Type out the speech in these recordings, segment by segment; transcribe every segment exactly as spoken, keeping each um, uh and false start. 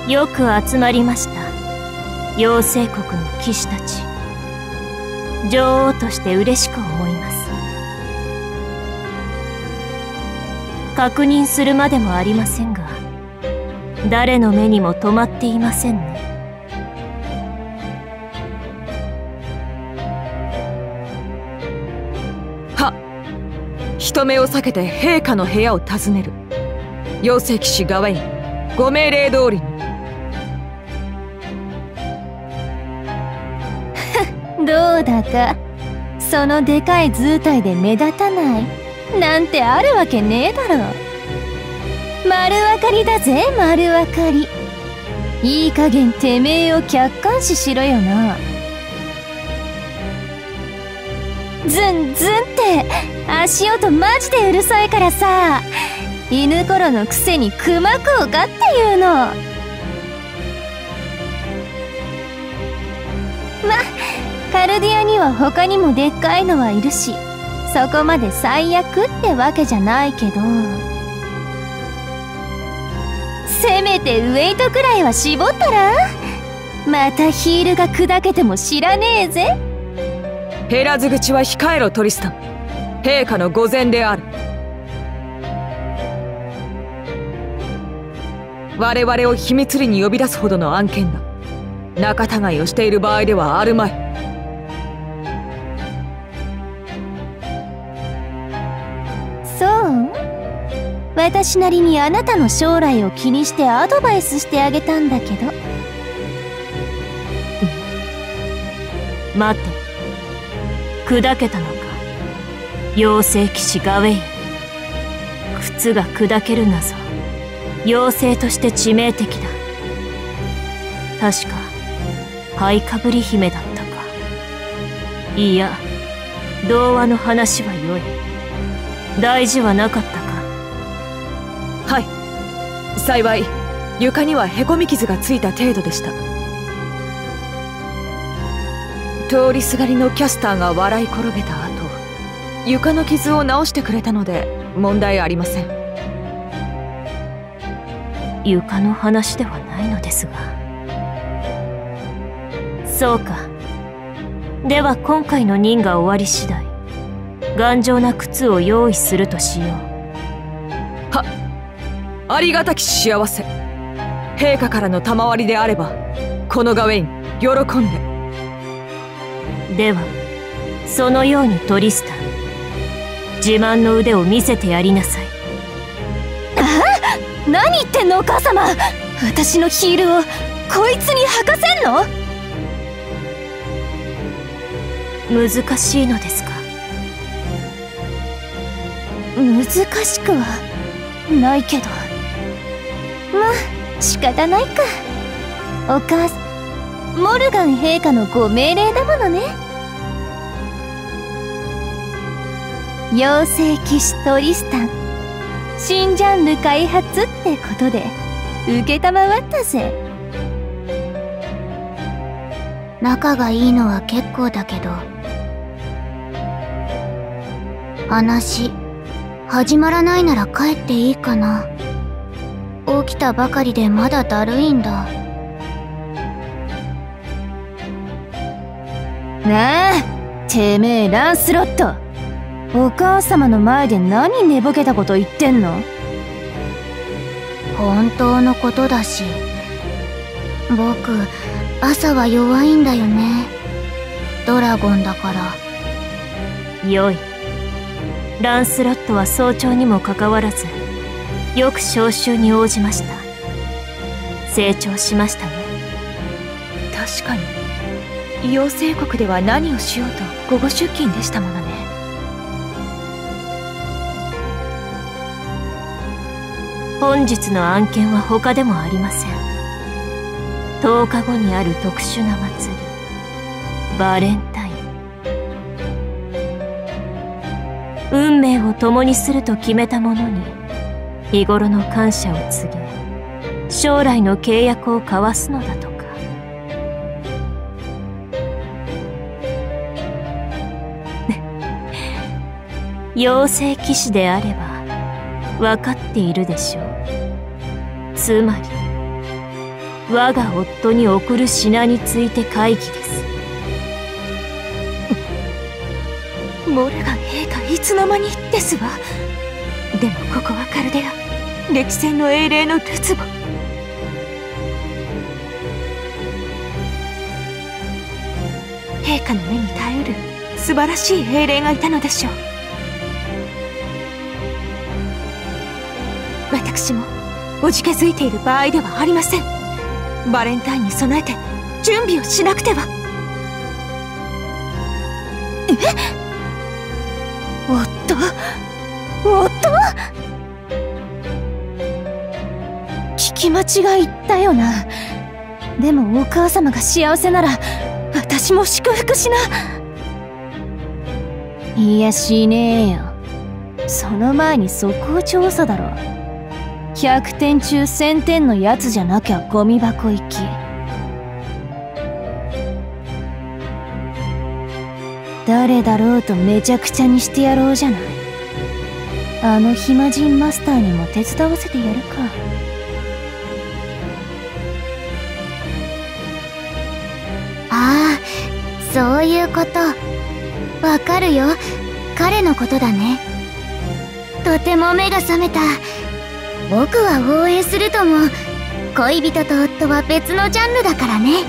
よく集まりました、妖精国の騎士たち。女王として嬉しく思います。確認するまでもありませんが、誰の目にも留まっていませんね。 はっ、人目を避けて陛下の部屋を訪ねる。妖精騎士ガウェイン、ご命令通りに。 どうだか、そのでかい図体で目立たないなんてあるわけねえだろ。丸分かりだぜ、丸分かり。いい加減てめえを客観視しろよな。ズンズンって足音マジでうるさいからさ、犬頃のくせに熊食うかっていうの。ま、カルディアには他にもでっかいのはいるし、そこまで最悪ってわけじゃないけど、せめてウェイトくらいは絞ったら。またヒールが砕けても知らねえぜ。 減らず口は控えろトリスタン。陛下の御前である。我々を秘密裏に呼び出すほどの案件だ。仲違いをしている場合ではあるまい。 そう？私なりにあなたの将来を気にしてアドバイスしてあげたんだけど。 待て、砕けたのか、妖精騎士ガウェイン。靴が砕けるなぞ、妖精として致命的だ。確か灰かぶり姫だったか。いや、童話の話はよい。大事はなかったか。 はい、幸い床にはへこみ傷がついた程度でした。通りすがりのキャスターが笑い転げた後、床の傷を治してくれたので問題ありません。 床の話ではないのですが。そうか。では今回の任が終わり次第、頑丈な靴を用意するとしよう。 はっ、ありがたき幸せ。陛下からの賜りであれば、このガウェイン喜んで。 ではそのようにトリスタン、自慢の腕を見せてやりなさい。 あ？何言ってんのお母様。私のヒールをこいつに履かせんの？ 難しいのですか？ 難しくはないけど、まあ仕方ないか。お母さん、モルガン陛下のご命令だものね。妖精騎士トリスタン、新ジャンル開発ってことで承ったぜ。 仲がいいのは結構だけど、話始まらないなら帰っていいかな。起きたばかりでまだだるいんだ。 なあ、てめえランスロット、お母様の前で何寝ぼけたこと言ってんの？ 本当のことだし。僕、朝は弱いんだよね。ドラゴンだから。 よい。ランスロットは早朝にもかかわらず、よく召集に応じました。成長しましたね。 確かに妖精国では何をしようと午後出勤でしたものね。 本日の案件は他でもありません。とおかごにある特殊な祭り、バレンタイン。運命を共にすると決めた者に日頃の感謝を告げ、将来の契約を交わすのだとか。妖精騎士であれば分かっているでしょう。つまり我が夫に贈る品について会議です。 モルガン陛下いつの間にですわ。でもここはカルデラ、歴戦の英霊のるつぼ。陛下の目に耐えうる素晴らしい英霊がいたのでしょう。私もおじけづいている場合ではありません。バレンタインに備えて準備をしなくては。え？夫？夫？聞き間違いだよな。でもお母様が幸せなら私も祝福しな。いや、しねえよ。その前に素行調査だろ。ひゃくてん中せんてんのやつじゃなきゃゴミ箱行き。誰だろうとめちゃくちゃにしてやろうじゃない。あの暇人マスターにも手伝わせてやるか。 ああ、そういうこと。わかるよ。彼のことだね。とても目が覚めた。僕は応援するとも。恋人と夫は別のジャンルだからね。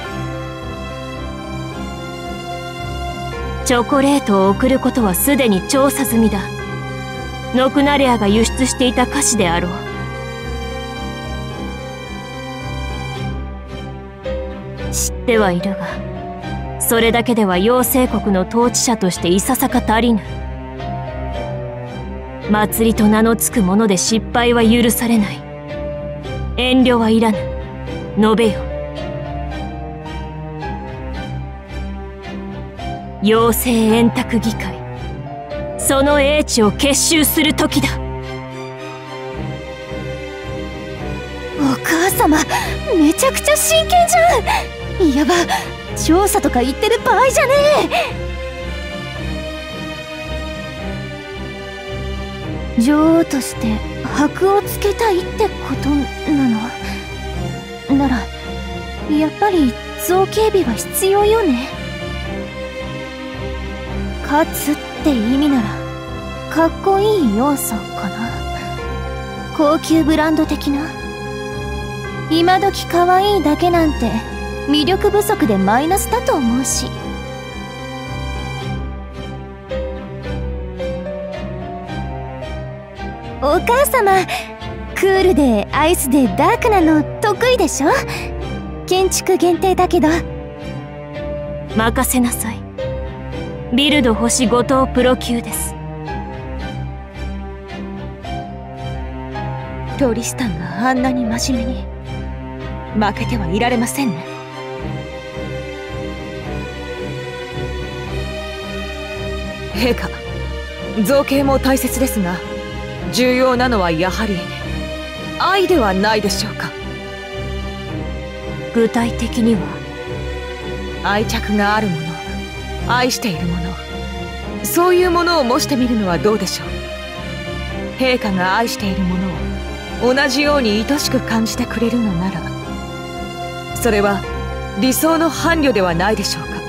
チョコレートを送ることはすでに調査済みだ。ノクナレアが輸出していた菓子であろう。知ってはいるが、それだけでは妖精国の統治者としていささか足りぬ。祭りと名の付くもので失敗は許されない。遠慮はいらぬ。述べよ。妖精円卓議会、その英知を結集する時だ。 お母様、めちゃくちゃ真剣じゃん。やば、調査とか言ってる場合じゃねえ。女王として箔をつけたいってことなのなら、やっぱり造形美は必要よね。勝つって意味ならかっこいい要素かな。高級ブランド的な。今時可愛いだけなんて魅力不足でマイナスだと思うし。お母様、クールでアイスでダークなの得意でしょ。建築限定だけど。 任せなさい。ビルド星ご等プロ級です。 トリスタンがあんなに真面目に。負けてはいられませんね。 陛下、造形も大切ですが、重要なのはやはり愛ではないでしょうか。 具体的には？ 愛着があるもの、愛しているもの、そういうものを模してみるのはどうでしょう。陛下が愛しているものを同じように愛しく感じてくれるのなら、それは理想の伴侶ではないでしょうか。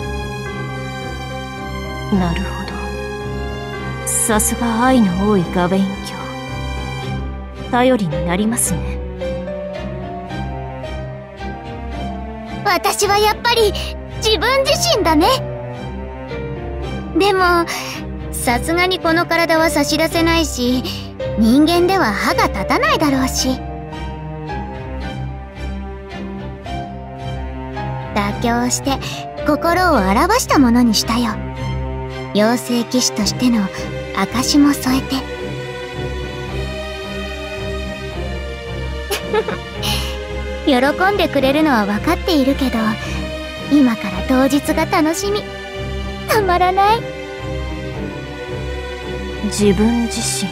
なるほど。さすが愛の多いガベイン卿。頼りになりますね。 私はやっぱり自分自身だね。でもさすがにこの体は差し出せないし、人間では歯が立たないだろうし、妥協して心を表したものにしたよ。妖精騎士としての証も添えて。喜んでくれるのは分かっているけど、今から当日が楽しみ。たまらない。 自分自身、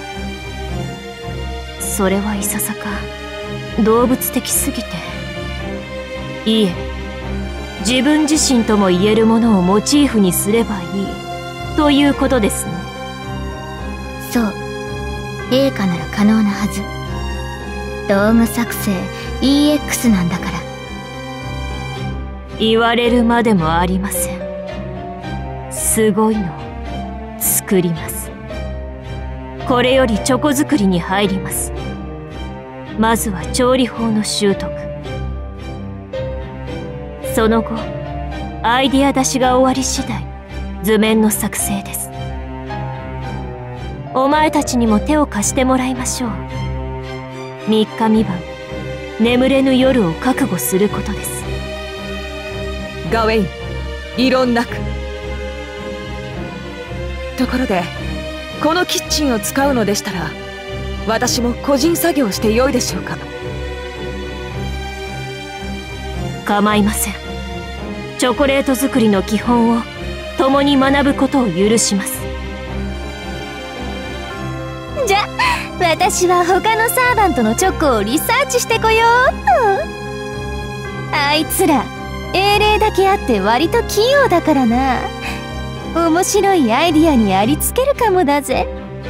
それはいささか動物的すぎて。いいえ、自分自身とも言えるものをモチーフにすればいいということですね。 そう、陛下なら可能なはず。道具作成 イーエックス なんだから。 言われるまでもありません。すごいのを作ります。これよりチョコ作りに入ります。まずは調理法の習得。その後アイディア出しが終わり次第図面の作成です。お前たちにも手を貸してもらいましょう。三日三晩眠れぬ夜を覚悟することです。 ガウェイン、異論なく。ところでこのキッチンを使うのでしたら私も個人作業してよいでしょうか。 構いません。チョコレート作りの基本を共に学ぶことを許します。 じゃ私は他のサーバントのチョコをリサーチしてこようっと。あいつら英霊だけあって割と器用だからな。面白いアイディアにありつけるかもだぜ。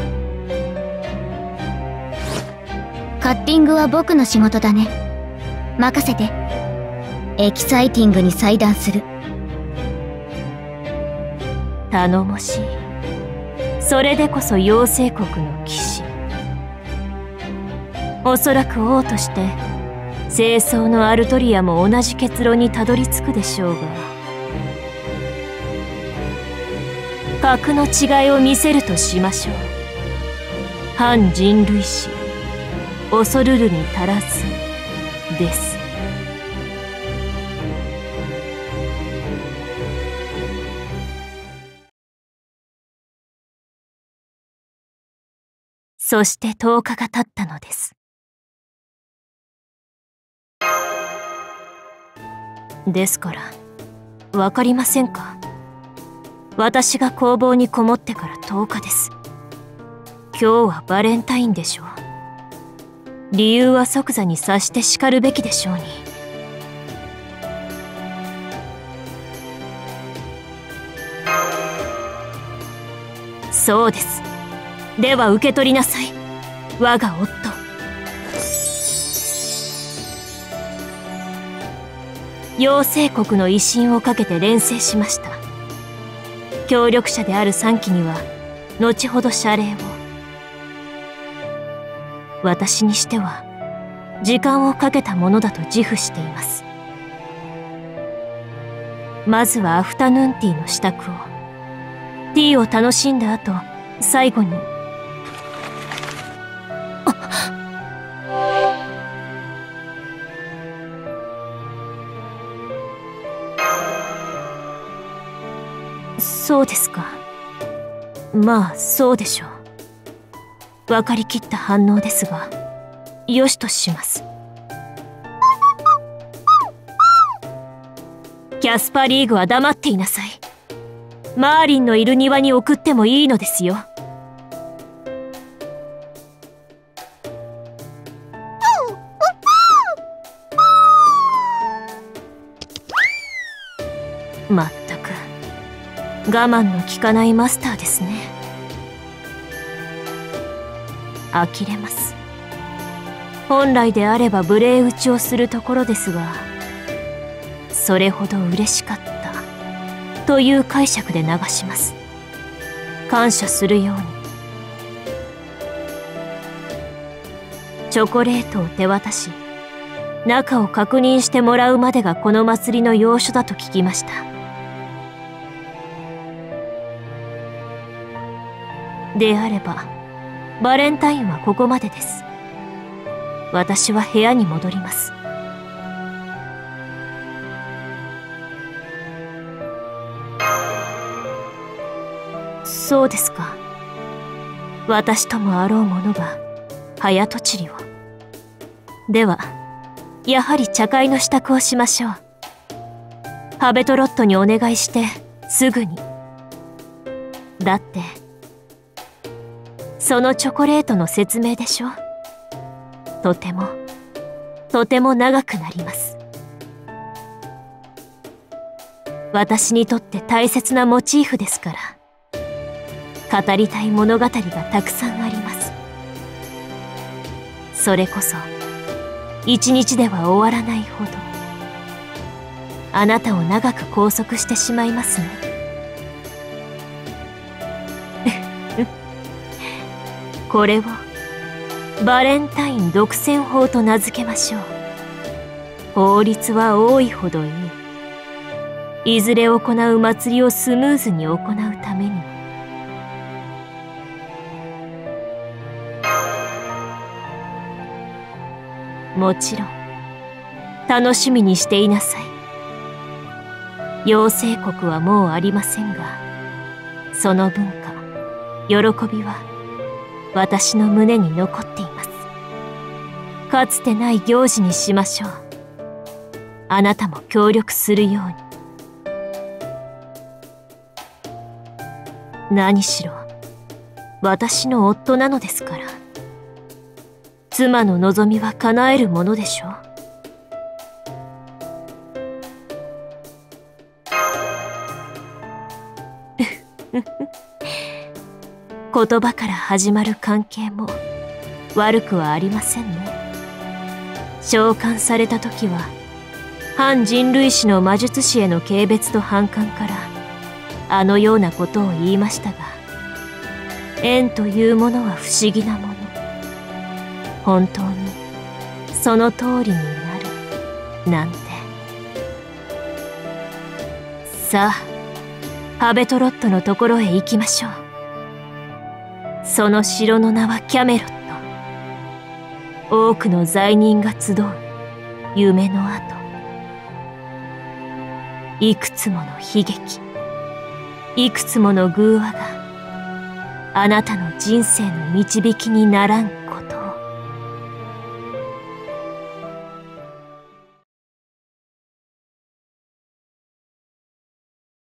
カッティングは僕の仕事だね。任せて。エキサイティングに裁断する。 頼もしい。それでこそ妖精国の騎士。おそらく王として清掃のアルトリアも同じ結論にたどり着くでしょうが、格の違いを見せるとしましょう。反人類史恐るるに足らずです。そしてとおかが経ったのです。ですからわかりませんか。私が工房にこもってからとおかです。今日はバレンタインでしょう。理由は即座に察してしかるべきでしょうに。そうです。では受け取りなさい、我が夫。妖精国の威信をかけて錬成しました。協力者である三機には後ほど謝礼を。私にしては時間をかけたものだと自負しています。まずはアフタヌーンティーの支度を。ティーを楽しんだ後、最後にそうですか。まあそうでしょう。分かりきった反応ですが、よしとします。キャスパーリーグは黙っていなさい。マーリンのいる庭に送ってもいいのですよ。まったく我慢の効かないマスターですね。呆れます。本来であれば無礼打ちをするところですが、それほど嬉しかったという解釈で流します。感謝するように。チョコレートを手渡し、中を確認してもらうまでがこの祭りの要所だと聞きました。であればバレンタインはここまでです。私は部屋に戻ります。そうですか。私ともあろうものが早とちりを。ではやはり茶会の支度をしましょう。ハベトロットにお願いしてすぐに。だってそのチョコレートの説明でしょ。とてもとても長くなります。私にとって大切なモチーフですから、語りたい物語がたくさんあります。それこそ一日では終わらないほど。 あなたを長く拘束してしまいますね。これをバレンタイン独占法と名付けましょう。法律は多いほどいい。いずれ行う祭りをスムーズに行うために。もちろん楽しみにしていなさい。妖精国はもうありませんが、その文化、喜びは私の胸に残っています。かつてない行事にしましょう。あなたも協力するように。何しろ私の夫なのですから、妻の望みは叶えるものでしょう。言葉から始まる関係も悪くはありませんね。召喚された時は反人類史の魔術師への軽蔑と反感からあのようなことを言いましたが、縁というものは不思議なもの。本当にその通りになるなんて。さあ、パベトロットのところへ行きましょう。その城の名はキャメロット。多くの罪人が集う夢の跡。いくつもの悲劇、いくつもの偶話があなたの人生の導きにならんか。